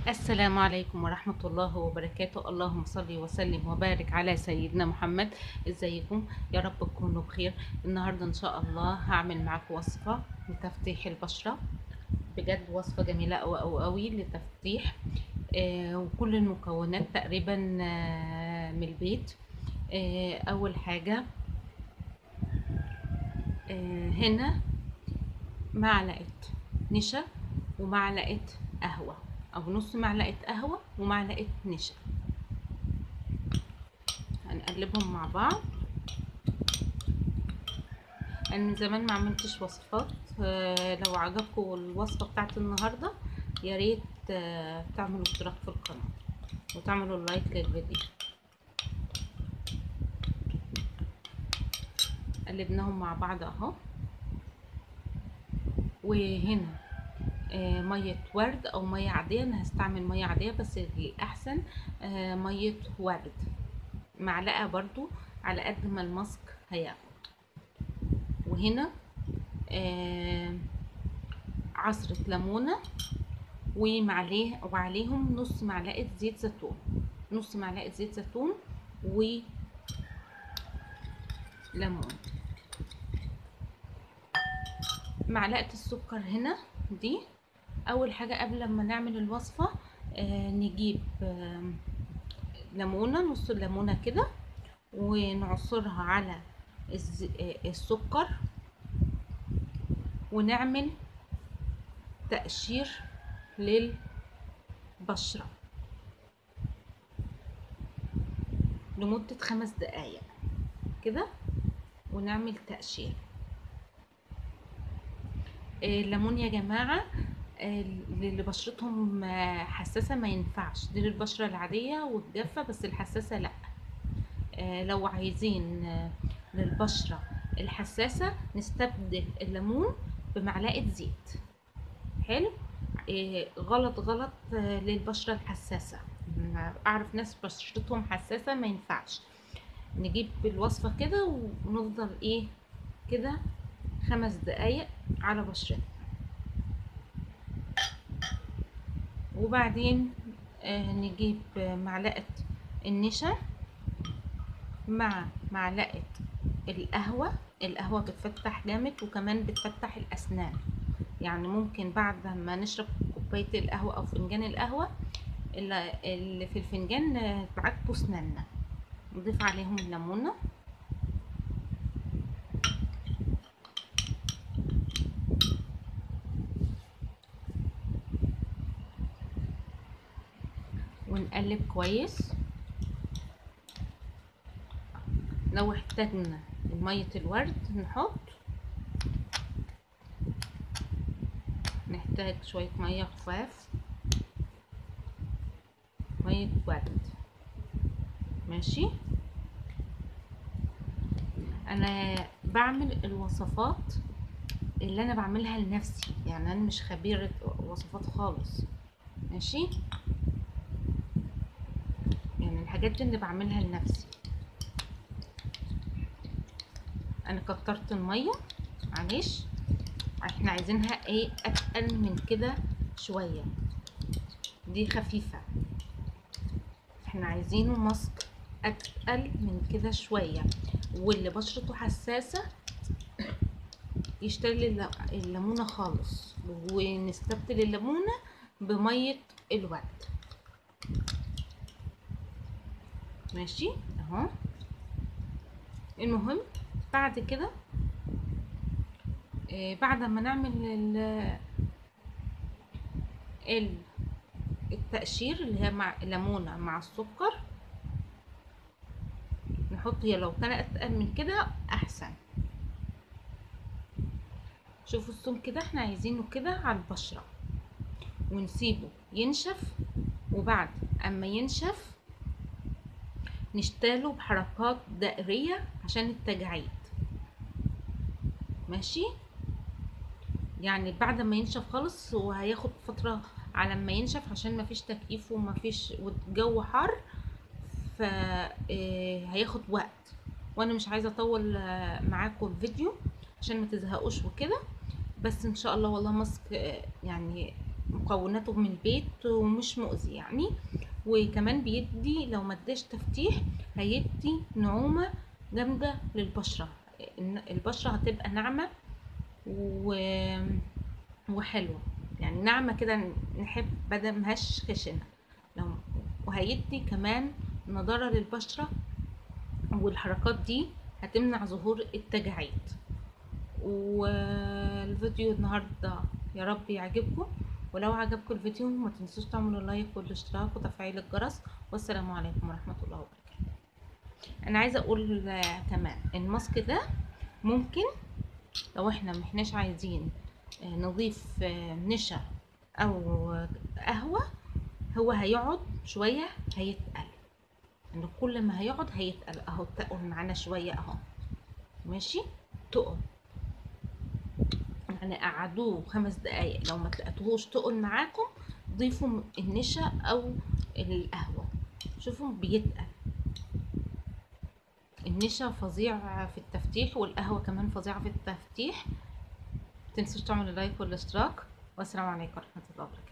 السلام عليكم ورحمة الله وبركاته. اللهم صل وسلم وبارك على سيدنا محمد. ازيكم؟ يا رب تكونوا بخير. النهاردة ان شاء الله هعمل معاكم وصفة لتفتيح البشرة. بجد وصفة جميلة أوي أوي أوي لتفتيح. وكل المكونات تقريبا من البيت. أول حاجة، هنا معلقة نشا ومعلقة قهوة، أو نص معلقة قهوة ومعلقة نشا. هنقلبهم مع بعض. انا من زمان ما عملتش وصفات. لو عجبكم الوصفه بتاعت النهارده يا ريت تعملوا اشتراك في القناه وتعملوا لايك للفيديو. قلبناهم مع بعض اهو. وهنا ميه ورد او ميه عاديه. انا هستعمل ميه عاديه بس الاحسن ميه ورد. معلقه برضو على قد ما الماسك هياخد. وهنا عصره ليمونه وعليهم نص معلقة زيت زيتون. نص معلقة زيت زيتون وليمون. معلقة السكر هنا دي. أول حاجة قبل ما نعمل الوصفة نجيب ليمونة، نص الليمونة كده، ونعصرها على السكر، ونعمل تقشير للبشرة لمدة 5 دقايق كده، ونعمل تقشير. الليمون يا جماعة اللي بشرتهم حساسة ما ينفعش، دي للبشرة العادية والجافة، بس الحساسة لا. لو عايزين للبشرة الحساسة نستبدل الليمون بمعلقة زيت. حلو. غلط غلط للبشرة الحساسة. اعرف ناس بشرتهم حساسة ما ينفعش. نجيب الوصفة كده ونفضل كده 5 دقايق على بشرتنا. وبعدين نجيب معلقة النشا مع معلقة القهوة. القهوة بتفتح جامد وكمان بتفتح الأسنان. يعني ممكن بعد ما نشرب كوباية القهوة أو فنجان القهوة اللي في الفنجان تعاتبوا أسناننا. نضيف عليهم الليمونة ونقلب كويس. لو احتاجنا مية الورد نحتاج شوية مية خفاف، مية ورد. ماشي. انا بعمل الوصفات اللي انا بعملها لنفسي، يعني انا مش خبيرة وصفات خالص. ماشي. يعني الحاجات دي اللي بعملها لنفسي. انا كترت المية معلش، احنا عايزينها اتقل من كده شوية. دي خفيفة، احنا عايزينه ماسك اتقل من كده شوية. واللي بشرته حساسة يشتري الليمونة خالص، ونستبدل الليمونة بمية الورد. ماشي اهو. المهم بعد كده بعد ما نعمل التقشير اللي هي مع الليمونة مع السكر، نحط، هي لو كانت اتقل من كده احسن. شوفوا السمك كده، احنا عايزينه كده على البشرة، ونسيبه ينشف. وبعد اما ينشف نشتغله بحركات دائرية عشان التجاعيد. ماشي. يعني بعد ما ينشف خالص، هو هياخد فترة على ما ينشف عشان مفيش تكييف ومفيش والجو حر، هياخد وقت. وانا مش عايزة اطول معاكم الفيديو عشان ما تزهقوش وكده. بس ان شاء الله والله ماسك يعني مكوناته من البيت ومش مؤذي يعني. وكمان بيدي، لو ما اداش تفتيح هيدي نعومة جامدة للبشرة. البشرة هتبقى ناعمة و... وحلوة، يعني ناعمة كده، نحب بدل مهاش خشنة. لو وهيدي كمان نضارة للبشرة، والحركات دي هتمنع ظهور التجاعيد. والفيديو النهاردة يا رب يعجبكم، ولو عجبكم الفيديو ما تنسوش تعملوا لايك والاشتراك وتفعيل الجرس. والسلام عليكم ورحمة الله وبركاته. انا عايزة اقول كمان الماسك ده ممكن لو احنا محناش عايزين نضيف نشا او قهوة، هو هيقعد شوية هيتقل، ان كل ما هيقعد هيتقل اهو. تقل معانا شوية اهو، ماشي، تقل يعني قعدوه 5 دقايق. لو ما تلقتوهوش تقل معاكم ضيفوا النشا او القهوة، شوفوا بيتقل. النشا فظيع في التفتيح، والقهوة كمان فظيعة في التفتيح. متنسوش تعملوا لايك والاشتراك، والسلام عليكم ورحمة الله وبركاته.